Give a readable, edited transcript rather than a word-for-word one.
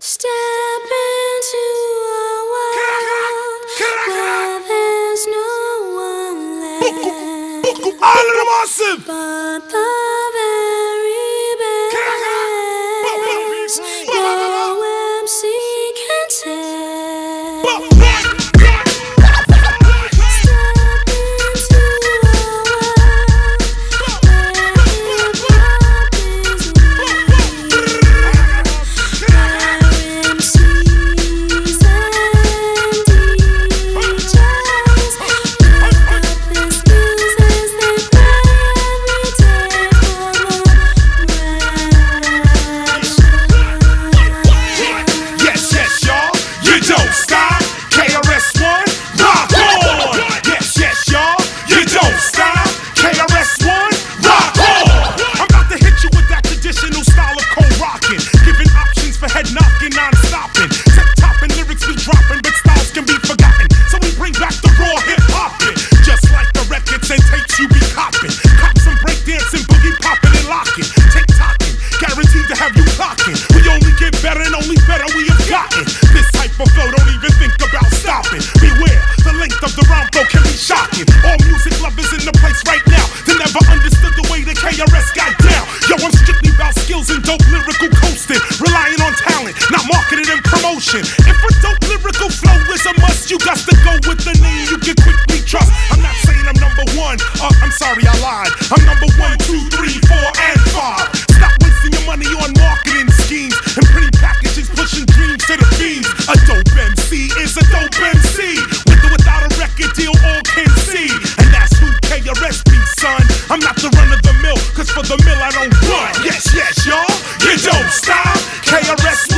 Step into a world where there's no one left but the very best. No MC can tell. Don't stop, KRS-One, rock on! Yes, yes, y'all, you don't stop, KRS-One, rock on! I'm about to hit you with that traditional style of cold rockin', giving options for head knocking, non-stopping. Tip-topping lyrics be dropping, but styles can be forgotten. So we bring back the raw hip-hoppin', just like the records and tapes you be copping. Cop some breakdancing, boogie poppin' and lockin', tick-tockin', guaranteed to have you clockin'. We only get better and only better we have gotten. This type of flow, don't even think about stopping. Beware, the length of the rhyme flow can be shocking. All music lovers in the place right now, they never understood the way the KRS got down. Yo, I'm strictly about skills and dope lyrical coasting, relying on talent, not marketing and promotion. If a dope lyrical flow is a must, you got to go with the name you can quickly trust. I'm not saying I'm number one, I'm sorry I lied. I'm number 1, 2, 3, 4, and 5. Stop wasting your money on marketing schemes and pretty packages pushing dreams to the fiends. A dope MC is a dope MC, with or without a record deal all can see. And that's who KRS be, son. I'm not the run of the mill, cause for the mill I don't run. Yes, yes, y'all, you don't stop, KRS